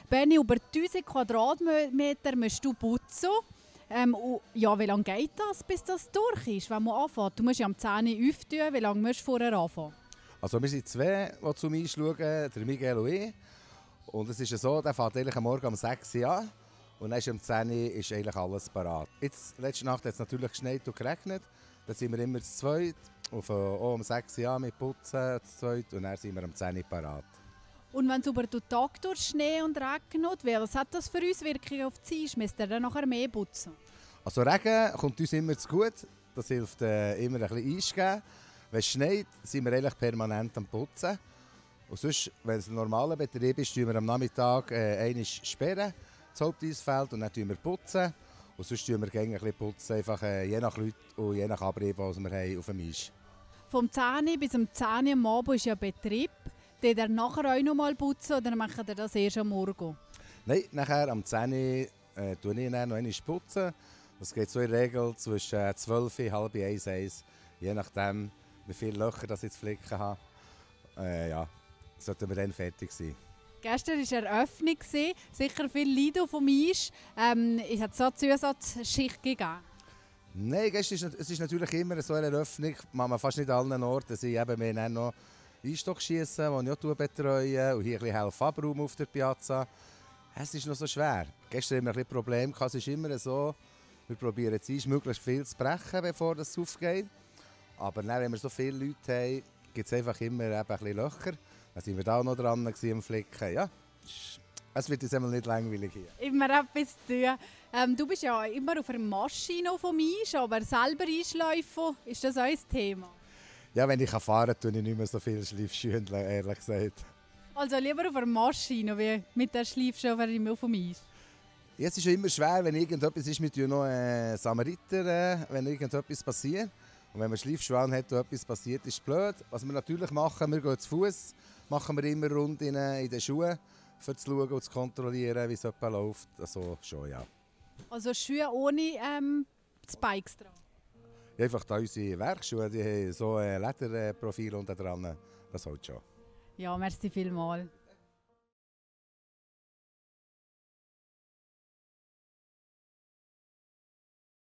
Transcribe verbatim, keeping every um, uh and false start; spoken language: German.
Benni, über tausend Quadratmeter musst du putzen. Ähm, ja, wie lange geht das, bis das durch ist, wenn man anfängt? Du musst ja am zehn Uhr öffnen. Wie lange musst du vorher anfangen? Also wir sind zwei, die zu mir schauen, der Miguel und ich. Und es ist ja so, der fährt eigentlich am Morgen um sechs Uhr an. Und dann ist um zehn Uhr ist eigentlich alles parat. Jetzt, letzte Nacht hat es natürlich geschneit und geregnet. Dann sind wir immer zu zweit. Und von, auch um sechs Uhr an mit Putzen zu zweit. Und dann sind wir um zehn Uhr parat. Und wenn es über den Tag durch Schnee und regnet, was hat das für uns wirklich auf die Zeit? Müsst ihr dann nachher mehr putzen? Also Regen kommt uns immer zu gut. Das hilft äh, immer ein bisschen einzugeben. Wenn es schneit, sind wir eigentlich permanent am Putzen. Und sonst, wenn es ein normaler Betrieb ist, tun wir am Nachmittag äh, einmal sperren, das Haupteisfeld, und dann tun wir putzen. Und sonst tun wir gerne ein bisschen putzen, einfach, äh, je nach Leuten und je nach Abrieb, was wir haben auf dem Eis. Vom zehn Uhr bis um zehn Uhr am Abend ist ja Betrieb. Tut ihr nachher auch noch mal putzen oder macht ihr das erst am Morgen? Nein, nachher am zehn Uhr äh, tue ich dann noch einmal putzen. Das geht so in der Regel zwischen zwölf und halb eins, eins, je nachdem, wie viele Löcher das ich zu flicken habe. Äh, ja, sollten wir dann fertig sein. Gestern war Eröffnung, sicher viel Leute vom Eis. Ähm, es hat so eine Zusatzschicht gegeben. Nein, es ist, es ist natürlich immer so eine Eröffnung, machen wir fast nicht an allen Orten. Sie eben, wir haben noch Einstockschiessen, die ich auch betreue, und hier ein bisschen helfen abräumen auf der Piazza. Es ist noch so schwer. Gestern hatten wir ein bisschen Probleme. Es ist immer so, wir probieren das Eis möglichst viel zu brechen, bevor es aufgeht. Aber dann, wenn wir so viele Leute haben, gibt es einfach immer eben ein bisschen Löcher. Dann waren wir da auch noch dran am Flicken. Ja, es wird uns einmal nicht langweilig hier. Immer etwas zu tun. Ähm, du bist ja immer auf der Maschine vom Eis, aber selber Eisläufen, ist das auch ein Thema? Ja, wenn ich fahren kann, tue ich nicht mehr so viel Schleifschuhe, ehrlich gesagt. Also lieber auf der Maschine, wie mit der Schleifschuhe immer auf dem Eis? Ja, es ist immer schwer, wenn irgendetwas ist, mit noch äh, Samariter, äh, wenn irgendetwas passiert. Und wenn man Schleifschuhe hat und etwas passiert, ist es blöd. Was wir natürlich machen, wir gehen zu Fuß, machen wir immer rund in, in den Schuhen, um zu schauen und zu kontrollieren, wie es läuft. Also schon, ja. Also Schuhe ohne ähm, Spikes dran? Ja, einfach da unsere Werkschuhe, die haben so ein Lederprofil unten dran. Das hält schon. Ja, merci vielmals.